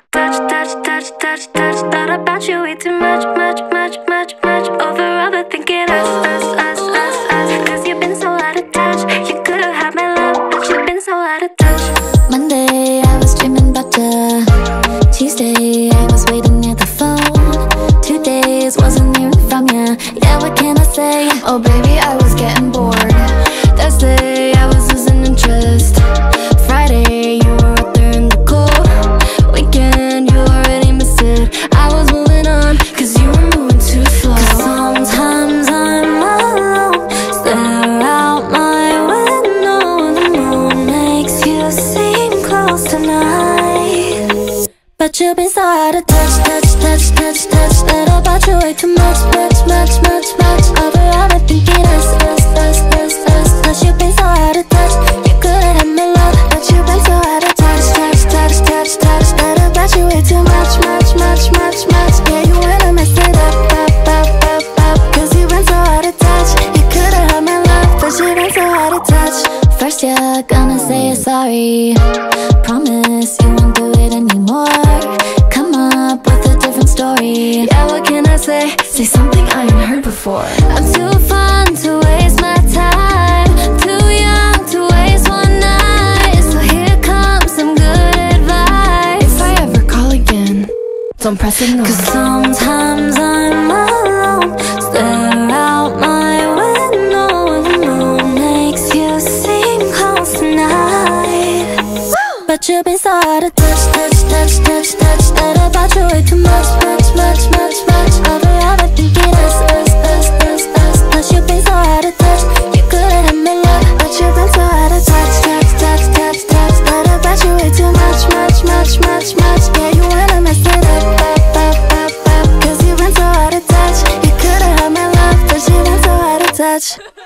touch, touch, touch, touch, touch. Thought about you way too much, much, much, much, much. Overthinking us. Cause you've been so out of touch. You could've had my love, but you've been so out of touch. Monday, I was dreaming about you. Tuesday, I was waiting near the phone. 2 days, wasn't hearing from you. Yeah, what can I say? Oh baby, I was getting bored. Thursday, I was losing interest. Friday, you were out there in the cold. Weekend, you already missed it. I was moving on, cause you were moving too slow. Cause sometimes I'm alone, stare out my window. The moon makes you seem close tonight, but you've been so out of touch, touch, touch, touch, touch. Thought about you way too much, much, much, much, much. Overthinking us. Cause you've been so out of touch. You could've had my love, but you've been so out of touch, touch, touch, touch, touch. Thought about you way too much, much, much, much, much. Yeah, you wanna mess it up. Cause you've been so out of touch. You could've had my love, but you've been so out of touch. First you're gonna say you're sorry. Promise you won't do it anymore. Come up with a different story. Yeah, what can I say? Say something I ain't heard before. I'm too fun to waste my time. Too young to waste one night. So here comes some good advice. If I ever call again, don't press ignore. Cause sometimes I'm alone, stare out my window. The moon makes you seem close tonight, but you've been so out of touch, touch, touch, touch, touch. Thought about you way too much, much, much, much, much. Overthinking us. Cause you've been so out of touch. You could've had my love, but you've been so out of touch, touch, touch, touch, touch. Thought about you way too much, much, much, much, much. Yeah, you wanna mess it up. Cause you've been so out of touch. You could've had my love, but you've been so out of touch.